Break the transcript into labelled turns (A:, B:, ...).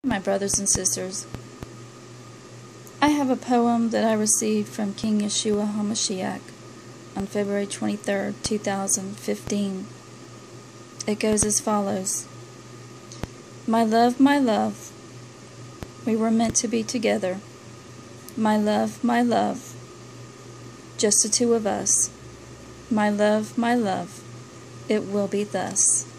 A: My brothers and sisters, I have a poem that I received from King Yeshua HaMashiach on February 23rd, 2015. It goes as follows. My love, we were meant to be together. My love, just the two of us. My love, it will be thus.